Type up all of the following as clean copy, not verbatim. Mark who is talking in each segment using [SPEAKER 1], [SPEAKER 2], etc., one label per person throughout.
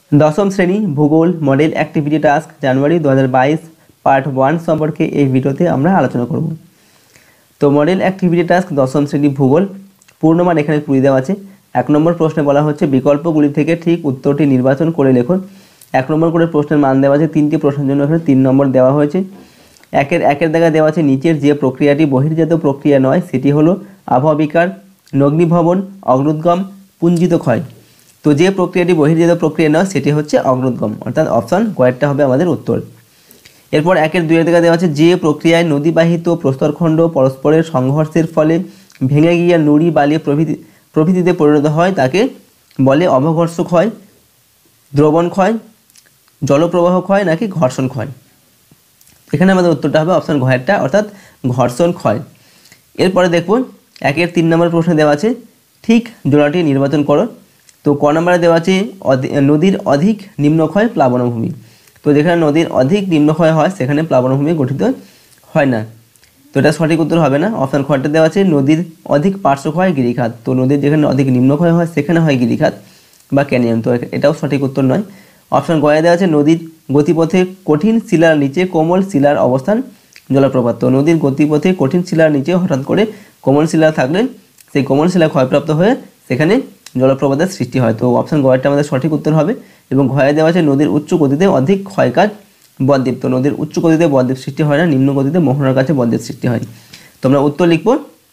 [SPEAKER 1] দশম শ্রেণী ভূগোল model activity task January 2022 part 1 সম্পর্কে এই ভিডিওতে আমরা আলোচনা করব। তো মডেল অ্যাক্টিভিটি টাস্ক দশম শ্রেণী ভূগোল পূর্ণমান এখানে 20 দেওয়া আছে। 1 নম্বর প্রশ্নে বলা হচ্ছে বিকল্পগুলি থেকে ঠিক উত্তরটি নির্বাচন করে লেখুন। 1 নম্বর করে প্রশ্নের মান দেওয়া আছে, 3টি প্রশ্নের জন্য এখানে 3 নম্বর দেওয়া হয়েছে। একের দাগে দেওয়া আছে নিচের যে প্রক্রিয়াটি বহির্জাত প্রক্রিয়া নয় সেটি হলো আবহাওয়া বিকার, অগ্নিভবন, অগ্নুদ্গম, পুঞ্জিত ক্ষয়। তো যে প্রক্রিয়াটি বহির্জাত প্রক্রিয়া নয় সেটি হচ্ছে অগ্নুদ্গম, অর্থাৎ অপশন কয়েকটা হবে আমাদের উত্তর। এরপর 1-2 দিকে দেওয়া আছে যে প্রক্রিয়ায় নদীবাহিত প্রস্তরখণ্ড পরস্পরের সংঘর্ষের ফলে ভেঙে গিয়ে নুড়ি বালি প্রভৃতিতে পরিণত হয় তাকে বলে অবঘর্ষ ক্ষয়, দ্রবণ ক্ষয়, জলপ্রবাহ ক্ষয় নাকি ঘর্ষণ ক্ষয়। এখানে আমাদের উত্তরটা হবে অপশন ঘয়েরটা, অর্থাৎ ঘর্ষণ ক্ষয়। এরপরে দেখব 1-3 নম্বর প্রশ্নে দেওয়া আছে ঠিক জোড়াটি নির্বাচন করো। তো ক নম্বরে দেওয়া আছে নদীর অধিক নিম্নক্ষয় প্লাবনভূমি। তো যেখানে নদীর অধিক নিম্নক্ষয় হয় সেখানে প্লাবনভূমি গঠিত হয় না, তো এটা সঠিক উত্তর হবে না। অপশন খটা দেওয়া আছে নদীর অধিক পার্শ্বক্ষয় গিরিখাত। তো নদীর যেখানে অধিক নিম্নক্ষয় হয় সেখানে হয় গিরিখাত বা ক্যানিয়ন, তো এটাও সঠিক উত্তর নয়। অপশন গয়ে দেওয়া আছে নদীর গতিপথে কঠিন শিলার নিচে কোমল শিলার অবস্থান জলপ্রপাত। তো নদীর গতিপথে কঠিন শিলার নিচে হঠাৎ করে কোমল শিলা থাকলে সেই কোমল শিলা ক্ষয়প্রাপ্ত হয়ে সেখানে জলপ্রপাতের সৃষ্টি হয়। তো অপশন গয়েরটা আমাদের সঠিক উত্তর হবে। এবং ঘয়ে দেওয়া আছে নদীর উচ্চ গতিতে অধিক ক্ষয়কাজ বদ্বীপ। তো নদীর উচ্চ গতিতে বদ্বীপ সৃষ্টি হয় না, নিম্ন গতিতে মোহনার কাছে বদ্বীপ সৃষ্টি হয়। তোমরা উত্তর লিখবো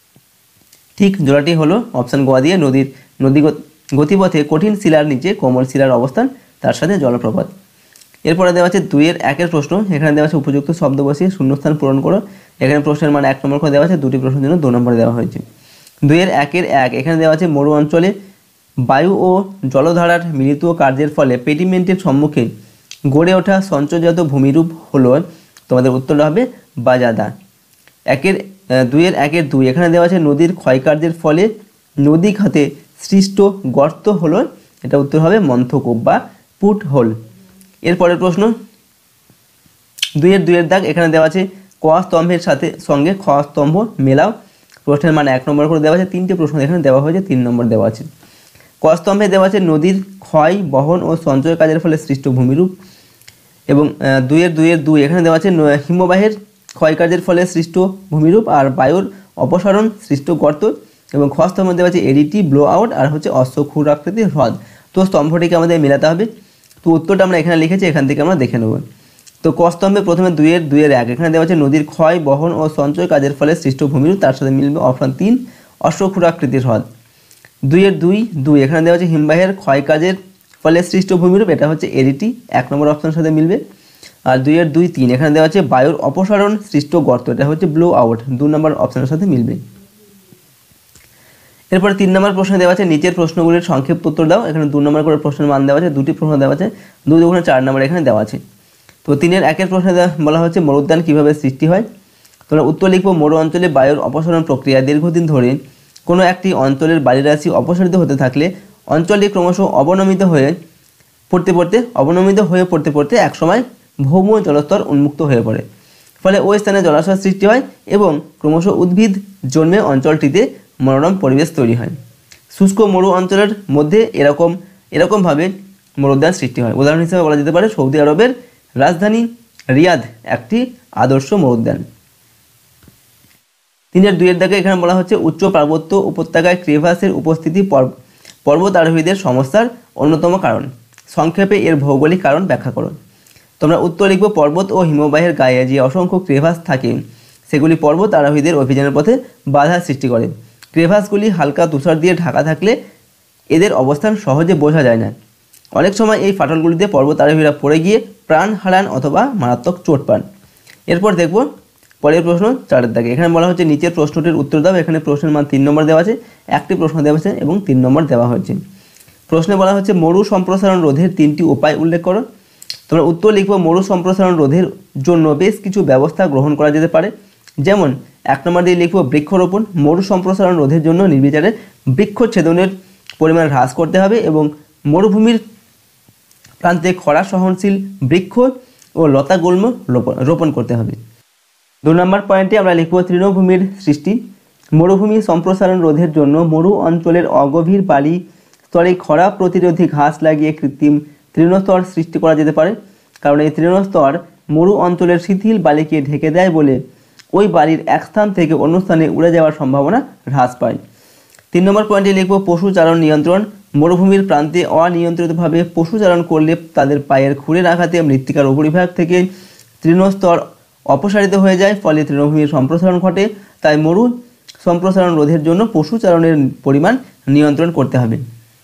[SPEAKER 1] ঠিক জোড়াটি হলো অপশন গ দিয়ে নদী গতিপথে কঠিন শিলার নিচে কোমল শিলার অবস্থান তার সাথে জলপ্রপাত। এরপরে দেওয়া আছে 2-1 প্রশ্ন। এখানে দেওয়া আছে উপযুক্ত শব্দ বসিয়ে শূন্যস্থান পূরণ করো। এখানে প্রশ্নের মান 1 নম্বর করে দেওয়া আছে, 2টি প্রশ্নের জন্য 2 নম্বর দেওয়া হয়েছে। 2-1 এখানে দেওয়া আছে মরু অঞ্চলে বায়ু ও জলধারার মিলিত কার্যের ফলে পেডিমেন্টের সম্মুখে গড়ে ওঠা সঞ্চয়জাত ভূমিরূপ হলো, তোমাদের উত্তরটা হবে বাজাদা। 2-1 এখানে দেওয়া আছে নদীর ক্ষয়কার্যের ফলে নদী খাতে সৃষ্ট গর্ত হলো, এটা উত্তর হবে মন্থকূপ বা পুট হোল। এরপরের প্রশ্ন 2-2 দাগ। এখানে দেওয়া আছে ক স্তম্ভের সঙ্গে খ স্তম্ভ মেলাও। প্রশ্নের মান 1 নম্বর করে দেওয়া আছে, 3টে প্রশ্ন এখানে দেওয়া হয়েছে, 3 নম্বর দেওয়া আছে। ক স্তম্ভে দেওয়া আছে নদীর ক্ষয় বহন ও সঞ্চয় কাজের ফলে সৃষ্ট ভূমিরূপ। এবং 2-2 এখানে দেওয়া আছে হিমবাহের ক্ষয়কার্যের ফলে সৃষ্ট ভূমিরূপ আর বায়ুর অপসারণ সৃষ্ট গর্ত। এবং খ স্তম্ভে দেওয়া আছে এডিটি ব্লো আউট আর হচ্ছে অশ্বক্ষুরাকৃতির হ্রদ। তো স্তম্ভটিকে আমাদের মেলাতে হবে। তো উত্তরটা আমরা এখানে লিখেছি, এখান থেকে আমরা দেখে নেব। তো ক স্তম্ভে প্রথমে 2-1 এখানে দেওয়া আছে নদীর ক্ষয় বহন ও সঞ্চয় কাজের ফলে সৃষ্ট ভূমিরূপ, তার সাথে মিলবে অপশন 3 অশ্বক্ষুরাকৃতির হ্রদ। 2-2 এখানে দেওয়া আছে হিমবাহের ক্ষয়কাজের ফলে সৃষ্ট ভূমিরূপ, এটা হচ্ছে এডিটি, 1 নম্বর অপশনের সাথে মিলবে। আর 2-3 এখানে দেওয়া আছে বায়ুর অপসারণ সৃষ্ট গর্ত, এটা হচ্ছে ব্লো আউট, 2 নম্বর অপশনের সাথে মিলবে। এরপর 3 নম্বর প্রশ্নে দেওয়া আছে নিচের প্রশ্নগুলির সংক্ষিপ্ত উত্তর দাও। এখানে 2 নম্বর করে প্রশ্নের মান দেওয়া আছে, 2টি প্রশ্ন দেওয়া আছে, 2-4 নম্বর এখানে দেওয়া আছে। তো 3-1 প্রশ্নে বলা হচ্ছে মরুদ্যান কিভাবে সৃষ্টি হয়। তোমরা উত্তর লিখবো মরু অঞ্চলে বায়ুর অপসারণ প্রক্রিয়া দীর্ঘদিন ধরে কোনো একটি অঞ্চলের বায়ুরাশি অপসারিত হতে থাকলে অঞ্চলটি ক্রমশ অবনমিত হয়ে পড়তে একসময় ভৌম জলস্তর উন্মুক্ত হয়ে পড়ে, ফলে ওই স্থানে জলাশয় সৃষ্টি হয় এবং ক্রমশ উদ্ভিদ জন্মে অঞ্চলটিতে মনোরম পরিবেশ তৈরি হয়। শুষ্ক মরু অঞ্চলের মধ্যে এরকমভাবে মরুদ্যান সৃষ্টি হয়। উদাহরণ হিসেবে বলা যেতে পারে সৌদি আরবের রাজধানী রিয়াদ একটি আদর্শ মরুদ্যান। 3-2 দাগে এখানে বলা হচ্ছে উচ্চ পার্বত্য উপত্যকায় ক্রেভাসের উপস্থিতি পর্বত আরোহীদের সমস্যার অন্যতম কারণ। সংক্ষেপে এর ভৌগোলিক কারণ ব্যাখ্যা করো। তোমরা উত্তর লিখবো পর্বত ও হিমবাহের গায়ে যে অসংখ্য ক্রেভাস থাকে সেগুলি পর্বত আরোহীদের অভিযানের পথে বাধা সৃষ্টি করে। ক্রেভাসগুলি হালকা তুষার দিয়ে ঢাকা থাকলে এদের অবস্থান সহজে বোঝা যায় না। অনেক সময় এই ফাটলগুলিতে পর্বত আরোহীরা পড়ে গিয়ে প্রাণ হারান অথবা মারাত্মক চোট পান। এরপর দেখব পরের প্রশ্ন 4 দাগে। এখানে বলা হচ্ছে নিচের প্রশ্নটির উত্তর দাও। এখানে প্রশ্নের মান 3 নম্বর দেওয়া আছে, 1টি প্রশ্ন দেওয়া আছে এবং 3 নম্বর দেওয়া হয়েছে। প্রশ্নে বলা হচ্ছে মরু সম্প্রসারণ রোধের 3টি উপায় উল্লেখ করো। তোমরা উত্তর লিখবো মরু সম্প্রসারণ রোধের জন্য বেশ কিছু ব্যবস্থা গ্রহণ করা যেতে পারে। যেমন 1 নম্বর দিয়ে লিখবো বৃক্ষরোপণ। মরু সম্প্রসারণ রোধের জন্য নির্বিচারে বৃক্ষচ্ছেদনের পরিমাণ হ্রাস করতে হবে এবং মরুভূমির প্রান্তে খরা সহনশীল বৃক্ষ ও লতাগুল্ম রোপণ করতে হবে। 2 নম্বর পয়েন্টে আমরা লিখব তৃণভূমির সৃষ্টি। মরুভূমি সম্প্রসারণ রোধের জন্য মরু অঞ্চলের অগভীর বালি স্তরে খরা প্রতিরোধী ঘাস লাগিয়ে কৃত্রিম তৃণস্তর সৃষ্টি করা যেতে পারে, কারণ এই তৃণস্তর মরু অঞ্চলের শিথিল বালিকে ঢেকে দেয় বলে ওই বালির এক স্থান থেকে অন্য স্থানে উড়ে যাওয়ার সম্ভাবনা হ্রাস পায়। 3 নম্বর পয়েন্টে লিখব পশুচারণ নিয়ন্ত্রণ। মরুভূমির প্রান্তে অনিয়ন্ত্রিতভাবে পশুচারণ করলে তাদের পায়ের খুরের আঘাতে মৃত্তিকার উপরিভাগ থেকে তৃণস্তর অপসারিত হয়ে যায়, ফলে তৃণভূমির সম্প্রসারণ ঘটে। তাই মরু সম্প্রসারণ রোধের জন্য পশুচারণের পরিমাণ নিয়ন্ত্রণ করতে হবে।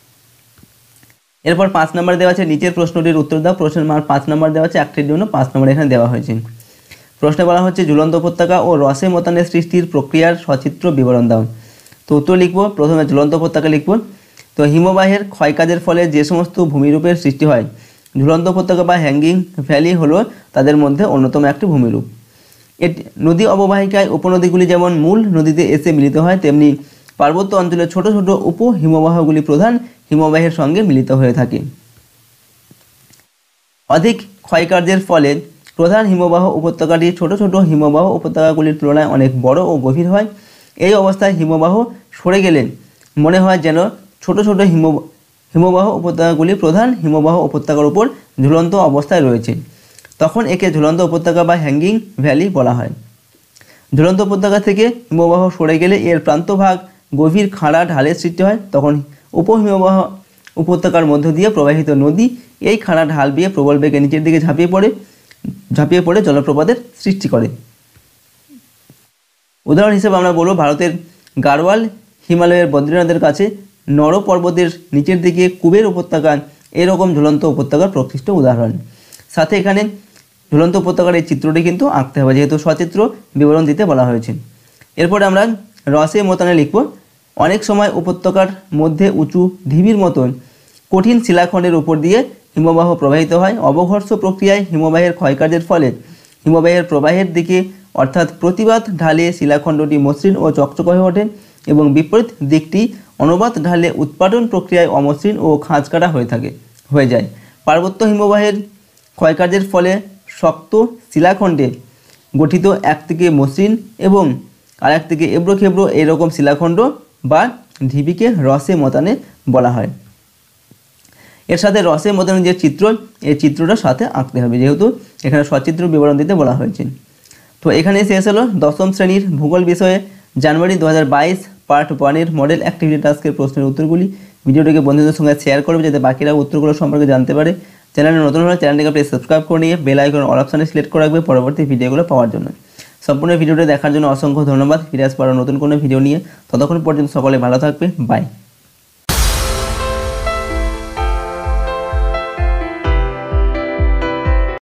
[SPEAKER 1] এরপর 5 নম্বর দেওয়া আছে নিচের প্রশ্নটির উত্তর দাও। প্রশ্নের মান 5 নম্বর দেওয়া আছে, একটির জন্য 5 নম্বর এখানে দেওয়া হয়েছে। প্রশ্নে বলা হচ্ছে ঝুলন্ত উপত্যকা ও রসে মতানের সৃষ্টির প্রক্রিয়ার সচিত্র বিবরণ দাও। তো উত্তর লিখব, প্রথমে ঝুলন্ত উপত্যকা লিখব। তো হিমবাহের ক্ষয়কাজের ফলে যে সমস্ত ভূমিরূপের সৃষ্টি হয়, ঝুলন্ত উপত্যকা বা হ্যাঙ্গিং ভ্যালি হলো তাদের মধ্যে অন্যতম একটি ভূমিরূপ। এটি নদী অববাহিকায় উপনদীগুলি যেমন মূল নদীতে এসে মিলিত হয়, তেমনি পার্বত্য অঞ্চলের ছোট ছোট উপ হিমবাহগুলি প্রধান হিমবাহের সঙ্গে মিলিত হয়ে থাকে। অধিক ক্ষয়কার্যের ফলে প্রধান হিমবাহ উপত্যকাটি ছোট ছোট হিমবাহ উপত্যকাগুলির তুলনায় অনেক বড় ও গভীর হয়। এই অবস্থায় হিমবাহ সরে গেলে মনে হয় যেন ছোট ছোট হিমবাহ উপত্যকাগুলি প্রধান হিমবাহ উপত্যকার উপর ঝুলন্ত অবস্থায় রয়েছে। তখন একে ঝুলন্ত উপত্যকা বা হ্যাঙ্গিং ভ্যালি বলা হয়। ঝুলন্ত উপত্যকা থেকে হিমবাহ সরে গেলে এর প্রান্তভাগ গভীর খাড়া ঢালের সৃষ্টি হয়। তখন উপহিমবাহ উপত্যকার মধ্য দিয়ে প্রবাহিত নদী এই খাড়া ঢাল দিয়ে প্রবল বেগে নিচের দিকে ঝাঁপিয়ে পড়ে জলপ্রপাতের সৃষ্টি করে। উদাহরণ হিসেবে আমরা বলব ভারতের গাড়োয়াল হিমালয়ের বদ্রীনাথের কাছে নর পর্বতের নিচের দিকে কুবের উপত্যকা এরকম ঝুলন্ত উপত্যকার প্রকৃষ্ট উদাহরণ। সাথে এখানে ঝুলন্ত উপত্যকার এই চিত্রটি কিন্তু আঁকতে হবে, যেহেতু সচিত্র বিবরণ দিতে বলা হয়েছে। এরপরে আমরা রসে মতানে লিখব। অনেক সময় উপত্যকার মধ্যে উঁচু ঢিবির মতন কঠিন শিলাখণ্ডের উপর দিয়ে হিমবাহ প্রবাহিত হয়। অবঘর্ষ প্রক্রিয়ায় হিমবাহের ক্ষয়কার্যের ফলে হিমবাহের প্রবাহের দিকে অর্থাৎ প্রতিবাদ ঢালে শিলাখণ্ডটি মসৃণ ও চকচক হয়ে ওঠে এবং বিপরীত দিকটি অনুবাদ ঢালে উৎপাদন প্রক্রিয়ায় অমসৃণ ও খাঁজকাটা হয়ে যায়। পার্বত্য হিমবাহের ক্ষয়কার্যের ফলে শক্ত শিলাখণ্ডে গঠিত একদিকে মসৃণ এবং আরেক দিকে এবড়ো খেবড়ো এরকম শিলাখণ্ড বা ঢিবিকে রসে মতানে বলা হয়। এর সাথে রসে মতানের যে চিত্র, এই চিত্রটা সাথে আঁকতে হবে, যেহেতু এখানে সচিত্র বিবরণ দিতে বলা হয়েছে। তো এখানে শেষ হলো দশম শ্রেণীর ভূগোল বিষয়ে জানুয়ারি 2022 পার্ট 1 মডেল অ্যাক্টিভিটি টাস্কের প্রশ্নের উত্তরগুলি। ভিডিওটিকে বন্ধুদের সঙ্গে শেয়ার করবে যাতে বাকিরা উত্তরগুলো সম্পর্কে জানতে পারে। চ্যানেলে নতুন হলে চ্যানেলটিকে প্লিজ সাবস্ক্রাইব করে নিয়ে বেল আইকন অল অপশনে সিলেক্ট করে রাখবে পরবর্তী ভিডিওগুলো পাওয়ার জন্য। সম্পূর্ণ ভিডিওটি দেখার জন্য অসংখ্য ধন্যবাদ। ফিরে আসবো আরও নতুন কোনো ভিডিও নিয়ে। ততক্ষণ পর্যন্ত সকলে ভালো থাকবে। বাই।